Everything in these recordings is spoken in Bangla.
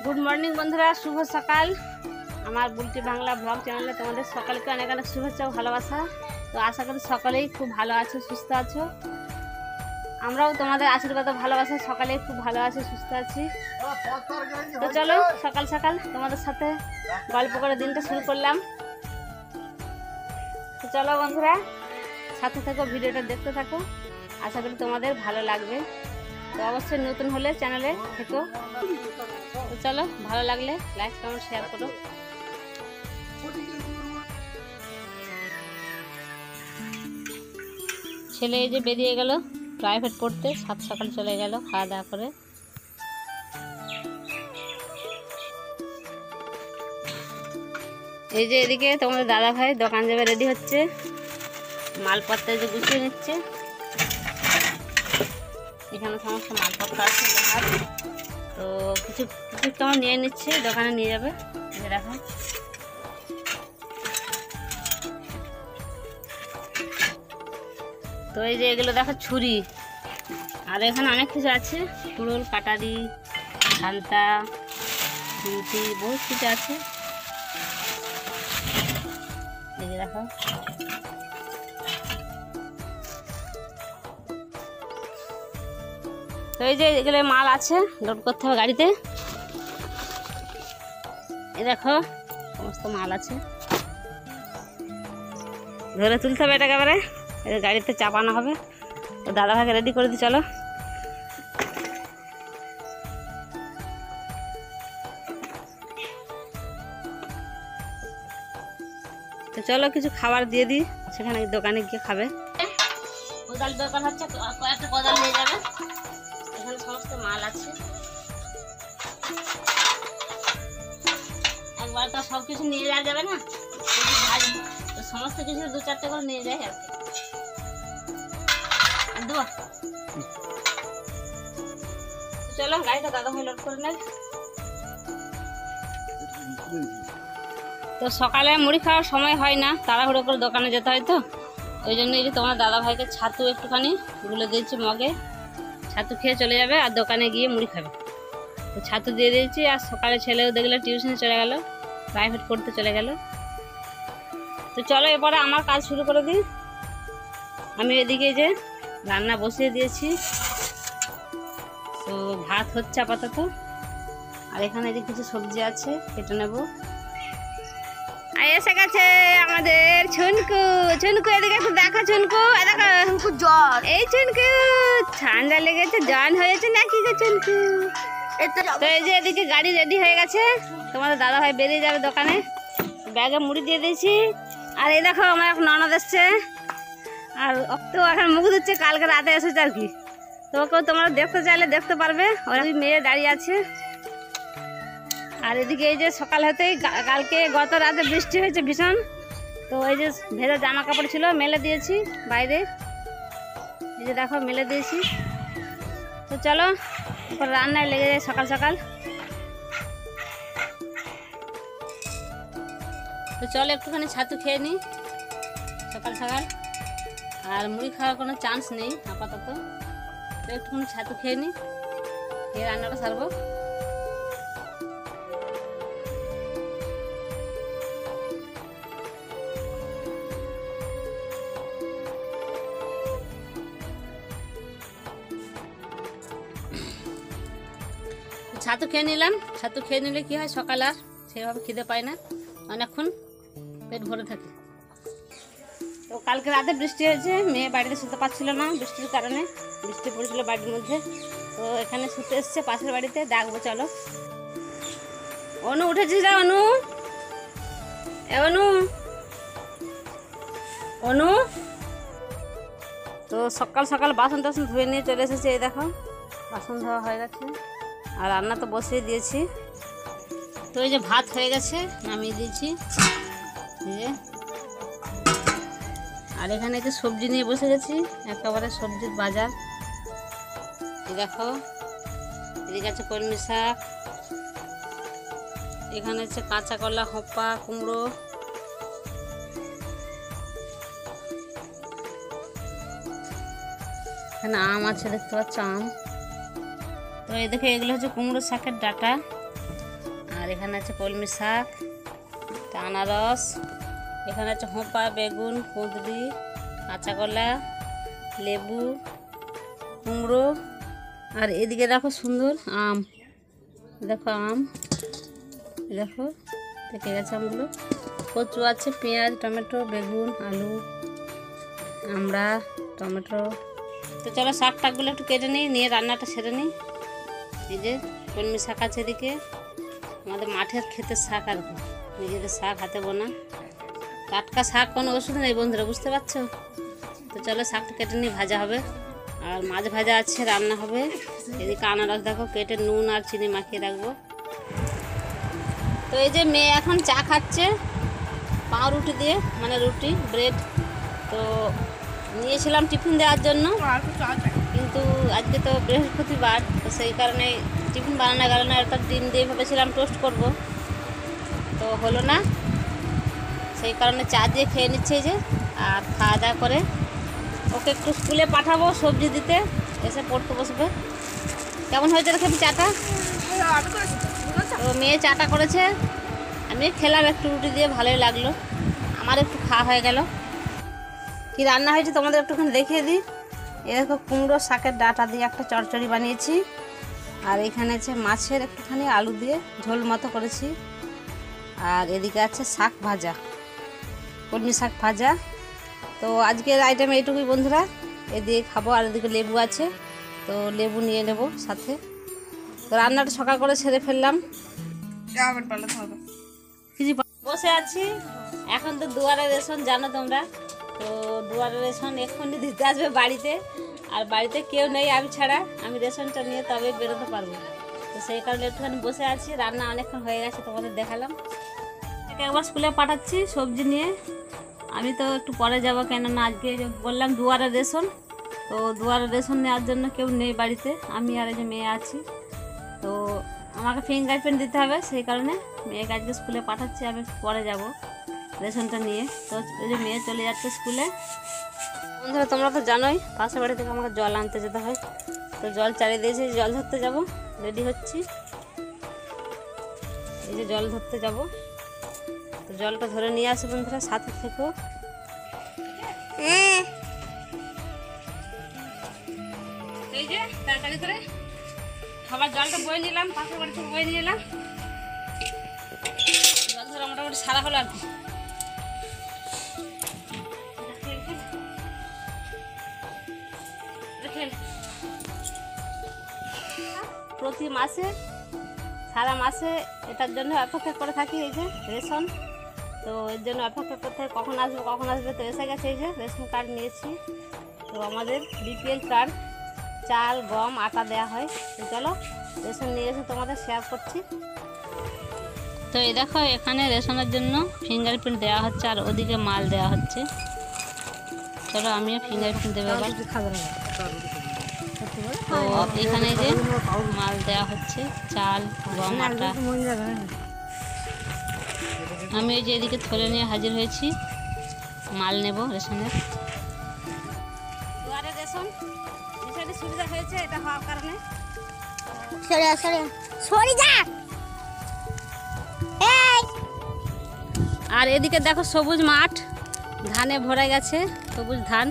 गुड मर्निंग बंधुरा शुभ सकाल আমার বুলটি বাংলা ব্লগ চ্যানেলে তোমাদের সকলকে অনেক অনেক শুভেচ্ছা ও ভালোবাসা। তো আশা করি সকলেই খুব ভালো আছো, সুস্থ আছো। আমরাও তোমাদের আশীর্বাদ ও ভালোবাসা সকালেই খুব ভালো আছি, সুস্থ আছি। তো চলো সকাল সকাল তোমাদের সাথে গল্প করে দিনটা শুরু করলাম। তো চলো বন্ধুরা সাথে থাকো, ভিডিওটা দেখতে থাকো, আশা করি তোমাদের ভালো লাগবে। তো অবশ্যই নতুন হলে চ্যানেলে থেকো। তো চলো ভালো লাগলে লাইক কমেন্ট শেয়ার করো। ছেলে এই যে বেরিয়ে গেল প্রাইভেট পড়তে, সাত সকাল চলে গেল খাওয়া দাওয়া করে। এই যে এদিকে তোমাদের দাদা ভাই দোকান যাবে, রেডি হচ্ছে, মালপত্র যে গুছিয়ে নিচ্ছে। এখানে সমস্ত মালপত্র আছে, তো কিছু কিছু কেমন নিয়ে নিচ্ছে, দোকানে নিয়ে যাবে। দেখো তো এই যে এগুলো দেখো ছুরি, আর এখানে অনেক কিছু আছে, কুড়োল, কাটারি, খান্তা, খুন্তি, বহুত কিছু আছে। এই যে দেখো তো এই যে এগুলো মাল আছে, লোড করতে হবে গাড়িতে। এই দেখো সমস্ত মাল আছে, ধরে তুলতে হবে এটা একেবারে, গাড়িতে চাপানো হবে। তো দাদা ভাইকে রেডি করে দিই, চলো। তো চলো কিছু খাবার দিয়ে দিই, সেখানে দোকানে গিয়ে খাবে। কোদাল দোকান হচ্ছে, কয়েকটা কোদাল নিয়ে যাবে। এখানে সমস্ত মাল আছে, একবার তো সব কিছু নিয়ে যাওয়া যাবে না, তো সমস্ত কিছু দু চারটে করে নিয়ে যায় আর কি। চলো গাড়িটা দাদা ভাই লোড করে নেয়। তো সকালে মুড়ি খাওয়ার সময় হয় না, তাড়াহুড়ো করে দোকানে যেতে হয়, তো ওই জন্য এই যে তোমার দাদা ভাইকে ছাতু একটুখানি গুলে দিয়েছি মগে, ছাতু খেয়ে চলে যাবে আর দোকানে গিয়ে মুড়ি খাবে। তো ছাতু দিয়ে দিয়েছি। আর সকালে ছেলেও দেখলে টিউশনে চলে গেল, প্রাইভেট পড়তে চলে গেল। তো চলো এবারে আমার কাজ শুরু করে দিই। আমি এদিকে যে রান্না বসিয়ে দিয়েছি, তো ভাত হচ্ছে আপাতত। আর এখানে যে কিছু সবজি আছে কেটে নেব। আর এসে গেছে আমাদের ছুনকু। ছুনকু এদিকে একটু দেখো, ছুনকু দেখো জ্বর। এই ছুনকু ঠান্ডা লেগেছে, জ্বর হয়েছে নাকি গো ছুনকু? তো এই যে এদিকে গাড়ি রেডি হয়ে গেছে, তোমাদের দাদা ভাই বেরিয়ে যাবে দোকানে, ব্যাগে মুড়ি দিয়ে দিয়েছি। আর এই দেখো আমার এখন ননদ এসছে, আর তো এখন মুখ দিচ্ছে, কালকে রাতে এসেছে আর কি। তো ওকেও তোমরা দেখতে চাইলে দেখতে পারবে, ওরা মেয়ে দাঁড়িয়ে আছে। আর এদিকে এই যে সকাল হতেই কালকে গত রাতে বৃষ্টি হয়েছে ভীষণ, তো এই যে ভেজা জামা কাপড় ছিল মেলে দিয়েছি বাইরে, এই যে দেখো মেলে দিয়েছি। তো চলো এরপর রান্নায় লেগে যায় সকাল সকাল। তো চলো একটুখানি ছাতু খেয়ে নিই সকাল সকাল, আর মুড়ি খাওয়ার কোনো চান্স নেই আপাতত। তো একটুখানি ছাতু খেয়ে নিই, খেয়ে রান্নাটা সারবো। ছাতু খেয়ে নিলাম। ছাতু খেয়ে নিলে কি হয়, সকাল আর সেভাবে খিদে পায় না, অনেকক্ষণ পেট ভরে থাকে। তো কালকে রাতে বৃষ্টি হয়েছে, মেয়ে বাড়িতে শুতে পারছিল না বৃষ্টির কারণে, বৃষ্টি পড়েছিল বাড়ির মধ্যে। তো এখানে শুতে এসছে পাশের বাড়িতে, ডাকবো চলো। অনু উঠেছিস না? অনু, এ অনু, অনু। তো সকাল সকাল বাসন টাসন ধুয়ে নিয়ে চলে এসেছে, এই দেখো বাসন ধোয়া হয়ে গেছে, আর রান্না তো বসিয়ে দিয়েছি। তো এই যে ভাত হয়ে গেছে, নামিয়ে দিয়েছি। আর এখানে যে সবজি নিয়ে বসে গেছি, একেবারে সবজির বাজার। এই দেখো এদিকে আছে কলমি শাক, এখানে হচ্ছে কাঁচা কলা, হপ্পা, কুমড়ো, এখানে আম আছে দেখতে পাচ্ছ, আম। তো এই দেখে এগুলো হচ্ছে কুমড়ো শাকের ডাঁটা, আর এখানে আছে কলমি শাক, আনারস, এখানে আছে হোঁপা, বেগুন, কুঁদরি, কাঁচা কলা, লেবু, কুমড়ো, আর এদিকে দেখো সুন্দর আম, দেখো আম, দেখো পেকে গেছে আমগুলো। কচু আছে, পেঁয়াজ, টমেটো, বেগুন, আলু, আমরা, টমেটো। তো চলো শাক টাকগুলো একটু কেটে নিয়ে রান্নাটা সেরে নিই। এই যে কলমি শাক আছে এদিকে, আমাদের মাঠের ক্ষেতের শাক আর কি, নিজেদের শাক হাতে বোনা টাটকা শাক, কোনো ওষুধ নেই বন্ধুরা, বুঝতে পারছো? তো চলো শাকটা কেটে নিয়ে ভাজা হবে, আর মাছ ভাজা আছে, রান্না হবে। এদিকে আনারস দেখো কেটে নুন আর চিনি মাখিয়ে রাখবো। তো এই যে মেয়ে এখন চা খাচ্ছে পাউরুটি দিয়ে, মানে রুটি ব্রেড। তো নিয়েছিলাম টিফিন দেওয়ার জন্য, কিন্তু আজকে তো বৃহস্পতিবার, তো সেই কারণে টিফিন বানানো গেল না। একটা ডিম দিয়ে ভেবেছিলাম টোস্ট করব, তো হলো না, সেই কারণে চা দিয়ে খেয়ে নিচ্ছে এই যে। আর খাওয়া দাওয়া করে ওকে একটু স্কুলে পাঠাবো সবজি দিতে, এসে পড়তে বসবে। কেমন হয়েছে দেখে চাটা? তো মেয়ে চাটা করেছে, আমি খেলাম একটু রুটি দিয়ে, ভালোই লাগলো, আমার একটু খাওয়া হয়ে গেল। কি রান্না হয়েছে তোমাদের একটুখানি দেখিয়ে দিই। এ দেখো কুমড়ো শাকের ডাঁটা দিয়ে একটা চচ্চড়ি বানিয়েছি, আর এখানে আছে মাছের একটুখানি আলু দিয়ে ঝোল মতো করেছি, আর এদিকে আছে শাক ভাজা, কলমি শাক ভাজা। তো আজকের আইটেম এইটুকুই বন্ধুরা, এদিকে খাবো। আর এদিকে লেবু আছে, তো লেবু নিয়ে নেব সাথে। তো রান্নাটা সকাল করে সেরে ফেললাম। বসে আছি এখন, তো দুয়ারে রেশন জানো তোমরা, তো দুয়ারে রেশন এক্ষুনি দিতে আসবে বাড়িতে, আর বাড়িতে কেউ নেই আমি ছাড়া, আমি রেশনটা নিয়ে তবে বেরোতে পারবো। তো সেই কারণে একটুখানি বসে আছি, রান্না অনেকক্ষণ হয়ে গেছে তোমাদের দেখালাম। একবার স্কুলে পাঠাচ্ছি সবজি নিয়ে, আমি তো একটু পরে যাব, কেননা আজকে বললাম দুয়ারে রেশন, তো দুয়ারে রেশন নেওয়ার জন্য কেউ নেই বাড়িতে, আমি আর এই যে মেয়ে আছি। তো আমাকে ফিঙ্গারপ্রিন্ট দিতে হবে, সেই কারণে মেয়েকে আজকে স্কুলে পাঠাচ্ছি, আমি পরে যাব রেশনটা নিয়ে। তো ওই যে মেয়ে চলে যাচ্ছে স্কুলে। বন্ধুরা তোমরা তো জানোই পাশের বাড়ি থেকে আমাকে জল আনতে যেতে হয়, তো জল চালিয়ে দিয়েছি, জল ধরতে যাব, রেডি হচ্ছি। এই যে জল ধরতে যাব, তো জলটা ধরে নিয়ে আসি বন্ধুরা, সাথে থেকো। এই যে তাড়াতাড়ি করে খাবার জলটা বয়ে নিলাম, পাশের বাড়ি থেকে বয়ে নিয়ে এলাম। জল ধরে মোটামুটি সারা হলো আর কি। প্রতি মাসে, সারা মাসে এটার জন্য অপেক্ষা করে থাকি, এই যে রেশন। তো এর জন্য অপেক্ষা করতে হয় কখন আসবে কখন আসবে। তো এসে গেছে, এই যে রেশন কার্ড নিয়েছি। তো আমাদের বিপিএল কার্ড, চাল, গম, আটা দেওয়া হয়। তো চলো রেশন নিয়ে এসে তোমাদের শেয়ার করছি। তো এই দেখো এখানে রেশনের জন্য ফিঙ্গারপ্রিন্ট দেওয়া হচ্ছে, আর ওদিকে মাল দেওয়া হচ্ছে। চলো আমিও ফিঙ্গারপ্রিন্ট দেবো এবার। তো এখানে যে মাল দেওয়া হচ্ছে, চাল, গম, আটা। আমি ওই যে এদিকে থলে নিয়ে হাজির হয়েছি, মাল নেব রেশনের। দুয়ারে রেশন বিষয়টি সুবিধা হয়েছে এটা হওয়ার কারণে। আর এদিকে দেখো সবুজ মাঠ, ধানে ভরে গেছে, সবুজ ধান।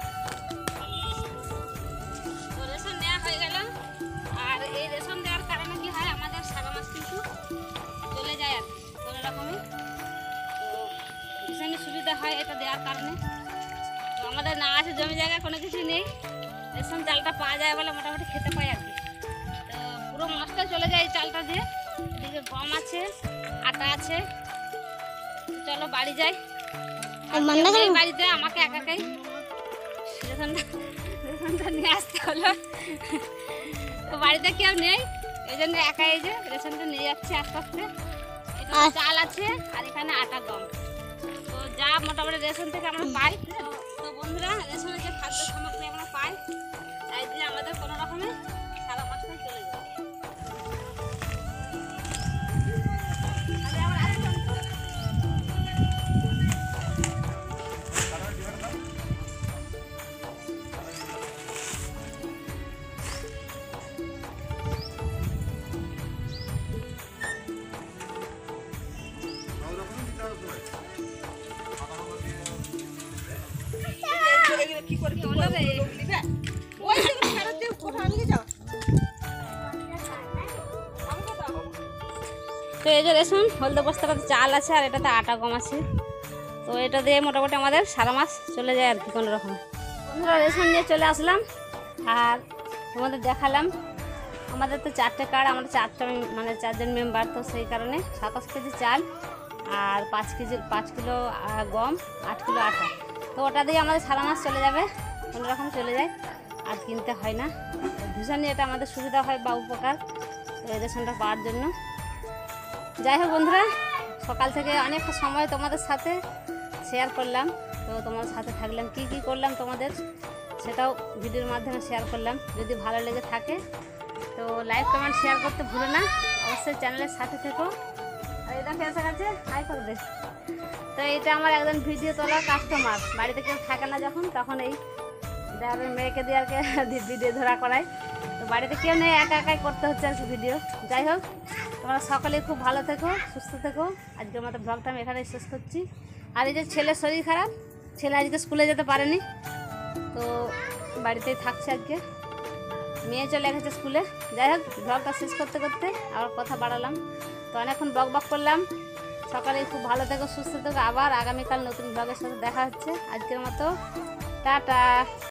তো রেশন নেওয়া হয়ে গেল, আর এই রেশন দেওয়ার কারণে কি হয়, আমাদের সারা মাস কিন্তু চলে যায় আর কোনো রকমই। তো ভীষণই সুবিধা হয় এটা দেওয়ার কারণে। তো আমাদের না আছে জমি জায়গা, কোনো কিছু নেই, রেশন চালটা পাওয়া যায় বলে মোটামুটি খেতে পাই আর কি। তো পুরো মাছটা চলে যায় এই চালটা দিয়ে। এদিকে গম আছে, আটা আছে। চলো বাড়ি যাই, বাড়িতে আমাকে একাই রেশনটা নিয়ে আসতে হলো। তো বাড়িতে কেউ নেই, এই জন্য একাই এই যে রেশনটা নিয়ে যাচ্ছি আস্তে আস্তে। এখানে চাল আছে, আর এখানে আটা, গম। তো যা মোটামুটি রেশন থেকে আমরা পাই। তো বন্ধুরা রেশনের যে খাদ্য সামগ্রী আমরা পাই, তাই দিয়ে আমাদের কোনো রকমে সারা মাসটাই চলে যায়। এই যে রেশন হলদে বস্তাটাতে চাল আছে আর এটাতে আটা কম আছে। তো এটা দিয়ে মোটামুটি আমাদের সারা মাস চলে যায় আর কি কোনো রকম। বন্ধুরা রেশন নিয়ে চলে আসলাম আর তোমাদের দেখালাম। আমাদের তো 4টে কার্ড, আমরা 4জন মেম্বার, তো সেই কারণে 27 কেজি চাল আর 5 কিলো গম, 8 কিলো আটা। তো ওটা দিয়ে আমাদের সারা মাস চলে যাবে, কোনো রকম চলে যায়, আর কিনতে হয় না। ভীষণই এটা আমাদের সুবিধা হয় বা উপকার তো এই রেশনটা পাওয়ার জন্য। যাই হোক বন্ধুরা, সকাল থেকে অনেকটা সময় তোমাদের সাথে শেয়ার করলাম। তো তোমাদের সাথে থাকলাম, কি কি করলাম তোমাদের সেটাও ভিডিওর মাধ্যমে শেয়ার করলাম। যদি ভালো লেগে থাকে তো লাইক কমেন্ট শেয়ার করতে ভুলো না, অবশ্যই চ্যানেলের সাথে থেকো। আর এটা এসে গেছে হাই করে দে। তো এটা আমার একজন ভিডিও তোলার কাস্টমার, বাড়িতে কেউ থাকে না যখন, তখন এই মেয়েকে দিয়ে আর কি ভিডিও ধরা করায়। তো বাড়িতে কেউ নেই, একা একাই করতে হচ্ছে আর কি ভিডিও। যাই হোক, তোমরা সকলেই খুব ভালো থেকো, সুস্থ থেকো। আজকের মতো ব্লগটা আমি এখানেই শেষ করছি। আর এই যে ছেলের শরীর খারাপ, ছেলে আজকে স্কুলে যেতে পারেনি, তো বাড়িতেই থাকছে আজকে। মেয়ে চলে গেছে স্কুলে। যাই হোক, ব্লগটা শেষ করতে করতে আবার কথা বাড়ালাম, তো অনেকক্ষণ বক করলাম। সকালেই খুব ভালো থেকো, সুস্থ থেকো। আবার আগামীকাল নতুন ব্লগের সাথে দেখা হচ্ছে। আজকের মতো টাটা।